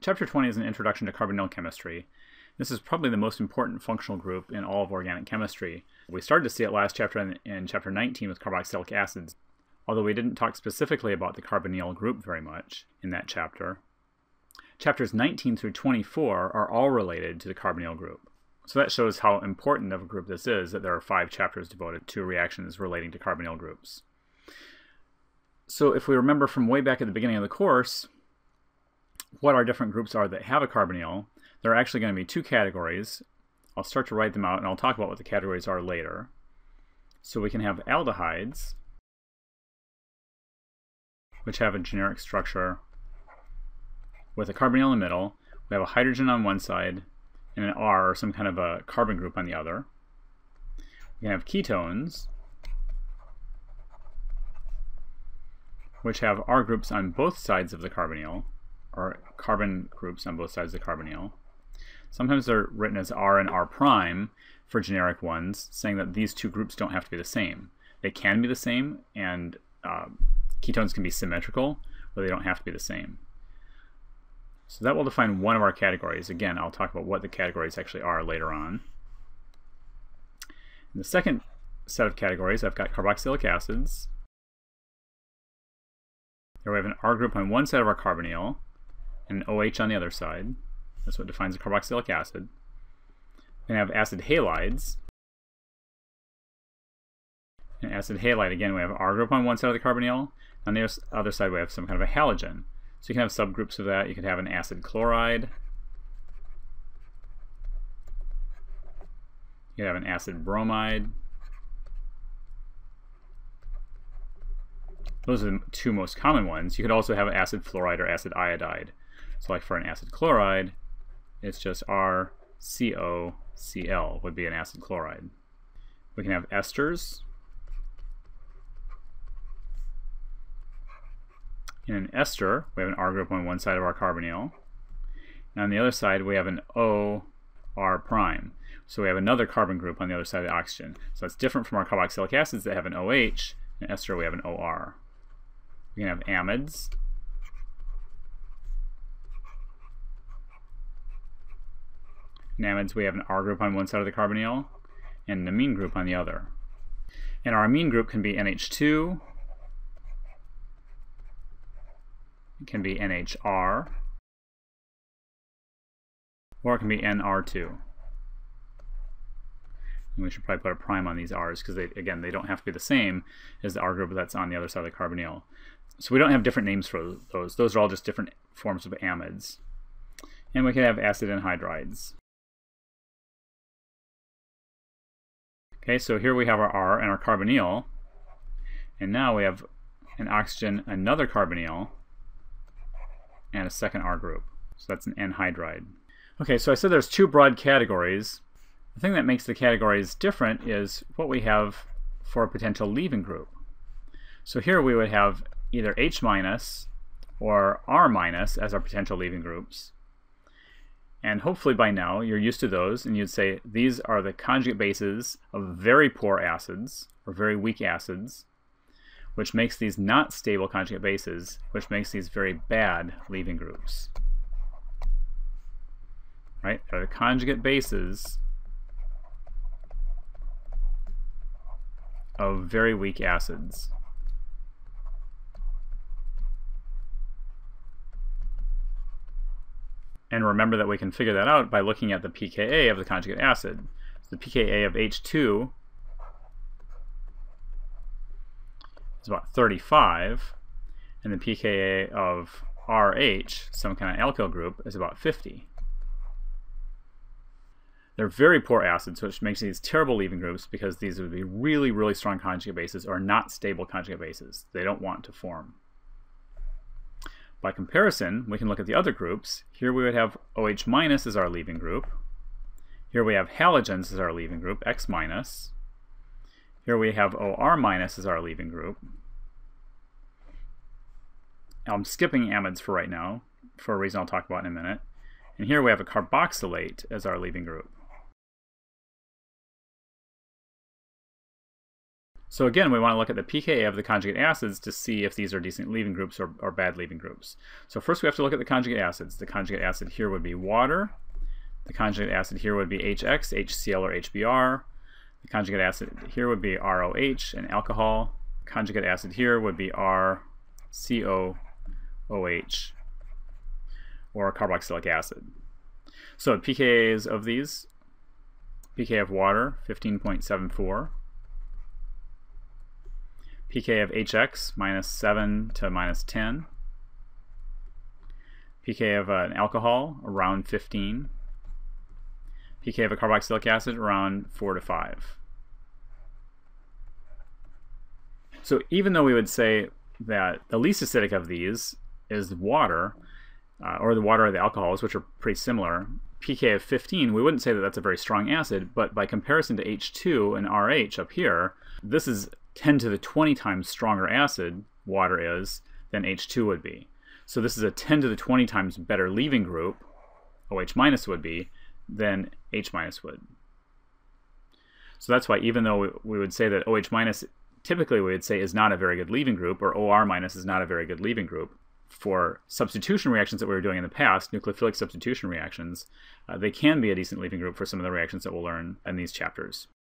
Chapter 20 is an introduction to carbonyl chemistry. This is probably the most important functional group in all of organic chemistry. We started to see it last chapter in chapter 19 with carboxylic acids, although we didn't talk specifically about the carbonyl group very much in that chapter. Chapters 19 through 24 are all related to the carbonyl group. So that shows how important of a group this is, that there are 5 chapters devoted to reactions relating to carbonyl groups. So if we remember from way back at the beginning of the course, what our different groups are that have a carbonyl, there are actually going to be 2 categories. I'll start to write them out and I'll talk about what the categories are later. So we can have aldehydes, which have a generic structure with a carbonyl in the middle. We have a hydrogen on one side and an R, or some kind of a carbon group, on the other. We can have ketones, which have R groups on both sides of the carbonyl, or carbon groups on both sides of the carbonyl. Sometimes they're written as R and R prime for generic ones, saying that these 2 groups don't have to be the same. They can be the same, and ketones can be symmetrical, but they don't have to be the same. So that will define one of our categories. Again, I'll talk about what the categories actually are later on. In the second set of categories, I've got carboxylic acids. Here we have an R group on one side of our carbonyl and an OH on the other side. That's what defines a carboxylic acid. Then I have acid halides. And acid halide, again, we have R group on one side of the carbonyl. On the other side, we have some kind of a halogen. So you can have subgroups of that. You could have an acid chloride. You could have an acid bromide. Those are the 2 most common ones. You could also have acid fluoride or acid iodide. So like for an acid chloride, it's just RCOCl would be an acid chloride. We can have esters. In an ester, we have an R group on one side of our carbonyl. And on the other side, we have an OR prime. So we have another carbon group on the other side of the oxygen. So that's different from our carboxylic acids that have an OH. In ester, we have an OR. We can have amides. In amides, we have an R group on one side of the carbonyl and an amine group on the other. And our amine group can be NH2. It can be NHR, or it can be NR2. And we should probably put a prime on these R's because, again, they don't have to be the same as the R group that's on the other side of the carbonyl. So we don't have different names for those. Those are all just different forms of amides. And we can have acid anhydrides. Okay, so here we have our R and our carbonyl. And now we have an oxygen, another carbonyl, and a second R group. So that's an anhydride. Okay, so I said there's 2 broad categories. The thing that makes the categories different is what we have for a potential leaving group. So here we would have either H- or R- as our potential leaving groups. And hopefully by now you're used to those, and you'd say these are the conjugate bases of very poor acids, or very weak acids, which makes these not stable conjugate bases, which makes these very bad leaving groups. Right? They're the conjugate bases of very weak acids. And remember that we can figure that out by looking at the pKa of the conjugate acid. So the pKa of H2 is about 35, and the pKa of RH, some kind of alkyl group, is about 50. They're very poor acids, which makes these terrible leaving groups because these would be really, really strong conjugate bases or not stable conjugate bases. They don't want to form. By comparison, we can look at the other groups. Here we would have OH- as our leaving group. Here we have halogens as our leaving group, X-. Here we have OR- as our leaving group. I'm skipping amides for right now, for a reason I'll talk about in a minute. And here we have a carboxylate as our leaving group. So again, we want to look at the pKa of the conjugate acids to see if these are decent leaving groups or bad leaving groups. So first we have to look at the conjugate acids. The conjugate acid here would be water. The conjugate acid here would be HX, HCl, or HBr. The conjugate acid here would be ROH, an alcohol. The conjugate acid here would be RCOOH, or carboxylic acid. So pKa's of these, pK of water, 15.74. pK of HX, -7 to -10. pK of an alcohol, around 15. pK of a carboxylic acid, around 4 to 5. So even though we would say that the least acidic of these is water, or the water or the alcohols, which are pretty similar, pK of 15, we wouldn't say that that's a very strong acid, but by comparison to H2 and RH up here, this is 10 to the 20 times stronger acid, water is, than H2 would be. So this is a 10 to the 20 times better leaving group, OH- would be, than H- would. So that's why even though we would say that OH- typically we would say is not a very good leaving group, or OR- is not a very good leaving group, for substitution reactions that we were doing in the past, nucleophilic substitution reactions, they can be a decent leaving group for some of the reactions that we'll learn in these chapters.